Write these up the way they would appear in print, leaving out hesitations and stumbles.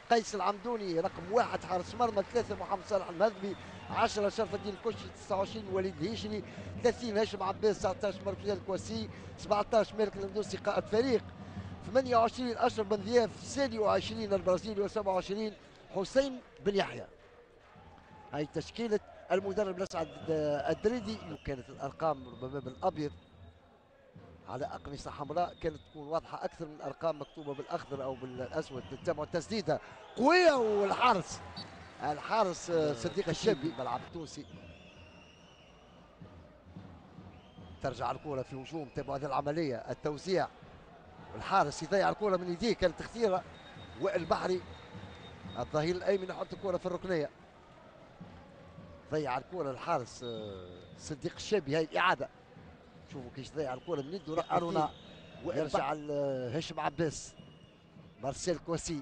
قيس العمدوني رقم 1 حارس مرمى، 3 محمد صالح المهذبي، 10 شرف الدين الكشي، 29 وليد الهيشري، 30 هاشم عباس، 19 مركز الكواسي، 17 مالك الندوسي قائد فريق، 28 اشرف بن ضياف، 26 البرازيلي، و27 حسين بن يحيى. هاي تشكيله المدرب الاسعد الدريدي. كانت الارقام ربما بالابيض على اقمصه حمراء كانت تكون واضحه اكثر من الارقام مكتوبه بالاخضر او بالاسود. تتبع التسديده قويه، الحارس صديق الشابي الملعب التونسي. ترجع الكره في هجوم، تابعوا هذه العمليه، التوزيع، الحارس يضيع الكره من يديه، كانت تخطيره. وائل بحري الظهير الايمن يحط الكره في الركنيه، ضيع الكره الحارس صديق الشابي. هاي الاعاده، شوفوا كيف ضيع الكره من يده. ارونا ويرجع هشام عباس، مارسيل كواسي.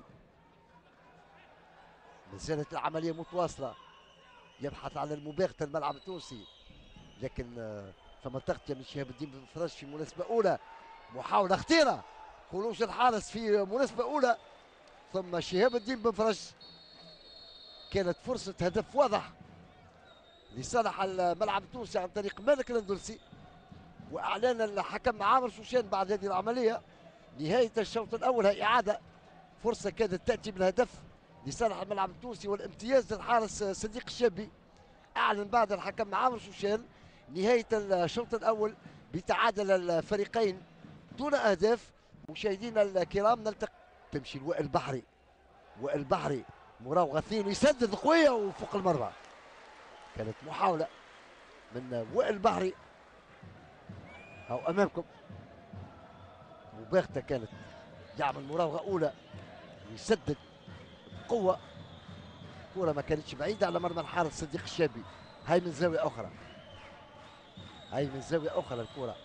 ما زالت العمليه متواصله، يبحث عن المباغته الملعب التونسي، لكن فما تغطيه من شهاب الدين بن فرج في مناسبه اولى. محاوله خطيره، خروج الحارس في مناسبه اولى، ثم شهاب الدين بن فرج. كانت فرصه هدف واضح لصالح الملعب التونسي عن طريق مالك الاندلسي. واعلن الحكم عامر شوشان بعد هذه العمليه نهايه الشوط الاول. هي اعاده، فرصه كادت تاتي بالهدف لصالح الملعب التونسي والامتياز للحارس صديق الشابي. اعلن بعد الحكم عامر شوشان نهايه الشوط الاول بتعادل الفريقين دون اهداف. مشاهدينا الكرام نلتقي. تمشي لوائل بحري، وائل بحري مراوغه ثاني، يسدد قويه وفوق المرمى. كانت محاوله من وائل بحري، او امامكم مباغته، كانت يعمل مراوغه اولى ويسدد بقوه. كره ما كانتش بعيده على مرمى الحارس صديق الشابي. هاي من زاويه اخرى، هاي من زاويه اخرى الكره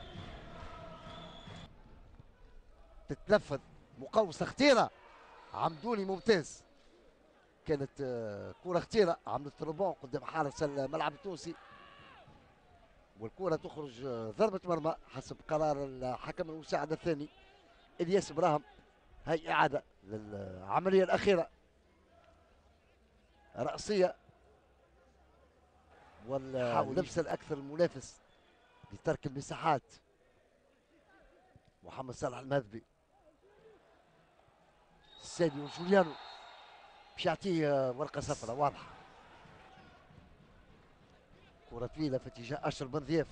تتنفذ، مقوسه خطيره، عمدوني ممتاز. كانت كره خطيره، عملت ربون قدام حارس الملعب التونسي، والكره تخرج ضربه مرمى حسب قرار الحكم المساعد الثاني الياس ابراهيم. هاي اعاده للعمليه الاخيره، راسيه، واللمسه الاكثر المنافس لترك المساحات. محمد صالح المهذبي، ساديو جوليانو باش يعطيه ورقه صفراء واضحه. كره طويله في اتجاه اشرف بن ضياف،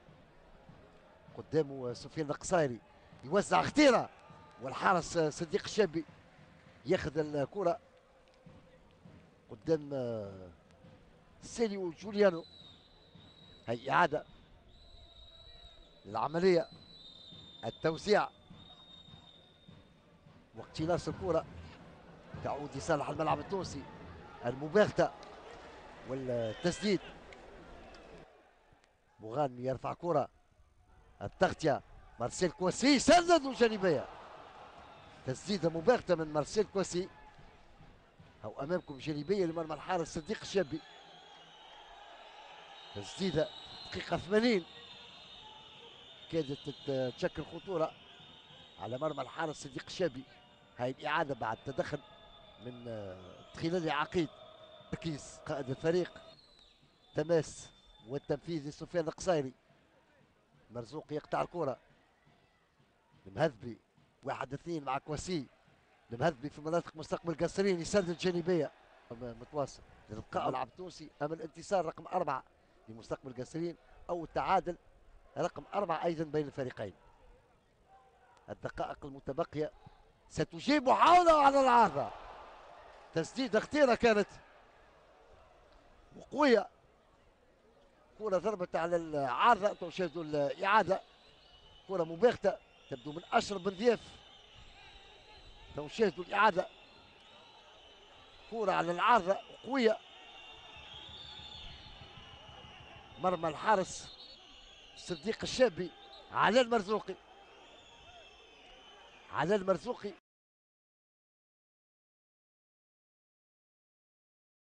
قدامه سفيان القصيري، يوزع خطيره، والحارس صديق الشابي ياخذ الكره قدام سيليو جوليانو. هي اعاده للعمليه، التوزيع واقتلاص الكره تعود لصالح الملعب التونسي. المباغته والتسديد، مغاني يرفع كره، التغطيه، مارسيل كواسي سدد جانبيه. تسديده مباغته من مارسيل كواسي، او امامكم جانبيه لمرمى الحارس صديق الشابي. تسديده دقيقه 80 كادت تشكل خطوره على مرمى الحارس صديق الشابي. هاي الاعاده بعد تدخل من خلال عقيد تركيز قائد الفريق، تماس والتنفيذي سفيان القصيري. مرزوق يقطع الكره، المهذبي 1-2 مع كواسي. المهذبي في مناطق مستقبل قصرين، يسدد جانبيه متواصل للقاء الملعب التونسي امام الانتصار رقم 4 لمستقبل قصرين، او التعادل رقم 4 ايضا بين الفريقين. الدقائق المتبقيه ستجيب محاوله على العارضه، تسديده خطيره كانت وقويه. كره ضربت على العارضه، تشاهدوا الاعاده، كره مباغته تبدو من اشرف بن ضياف. تشاهدوا الاعاده، كره على العارضه قويه، مرمى الحارس صديق الشابي. على المرزوقي، على المرزوقي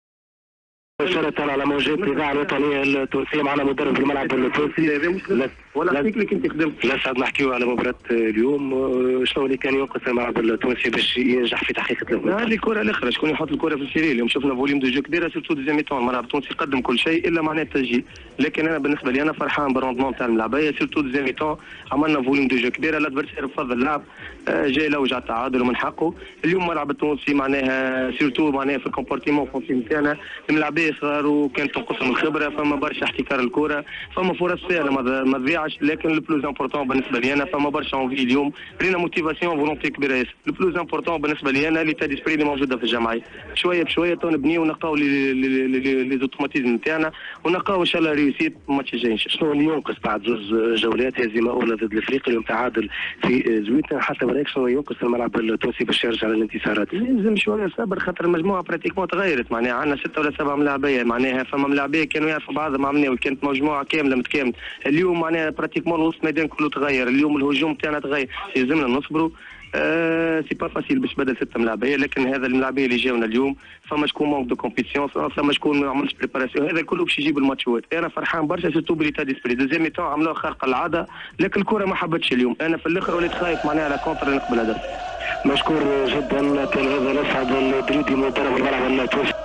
مباشرة على موجات الإذاعة الوطنية التونسية. معنا مدرب الملعب التونسي ولا نعطيك لك انت خدمت. لا سعد نحكيو على مباراة اليوم، شنو اللي كان ينقص الملعب التونسي باش ينجح في تحقيق الهدف؟ هذه الكره الاخرى شكون يحط الكره في السيري. اليوم شفنا فوليوم دو جو كبيره سيرتو دوزيام ميتون، الملعب التونسي قدم كل شيء الا معناه التسجيل، لكن انا بالنسبه لي انا فرحان بالروندمون تاع الملعبيه سيرتو دوزيام ميتون، عملنا فوليوم دو جو كبيره، الادفيرسير بفضل اللعب جاي له وجع التعادل ومن حقه. اليوم الملعب التونسي معناها سيرتو معناها في الكومبورتيمون فونسيون تاعنا الملاعبيه صغار وكانت تنقصهم الخبره، فما برشا احتكار الكره، فما فرص سهله ما تضيعش، لكن لو بلوز امبورتون بالنسبه لي انا فما برشا اونفي اليوم، رينا موتيفاسيون فولونتي كبيره ياسر. لو بلوز امبورتون بالنسبه لي انا ليتا ديسبري اللي موجوده في الجمعيه، شويه بشويه تو نبنيو ونلقاو لي زوتوماتيزم نتاعنا ونلقاو ان شاء الله ريوسيت الماتش الجاي. شنو اللي ينقص بعد زوج جولات هزيمه اولى ضد الافريقي اليوم تعادل في زويته، حتى برايك شنو ينقص الملعب التونسي باش يرجع للانتصارات؟ لازم شويه صبر خاطر المجموعه براتيكمون تغيرت، معناها عندنا 6 ولا 7 ملاعبيه، معناها فما ملاعبيه كانوا يعرفوا بعضهم عملوا كانت مجموعه كامله متكامله، اليوم معناها براتيكمون الوسط ميدان كله تغير، اليوم الهجوم تاعنا تغير، لازمنا نصبروا. سي با فاسيل باش بدل 6 ملاعبيه، لكن هذا الملاعبيه اللي جاونا اليوم فما شكون مونك دو كومبيتيسيون، فما شكون ما عملش بريباراسيون، هذا كله باش يجيب الماتشات. انا فرحان برشا سيرتو بليتا ديسبري، دوزيام ميتون عملوها خارقه العاده، لكن الكره ما حبتش اليوم، انا في الاخر وليت خايف معناها على كونتر نقبل هدف. مشكور جدا. كان هذا الاسعد الدريدي مدرب الملعب التونسي.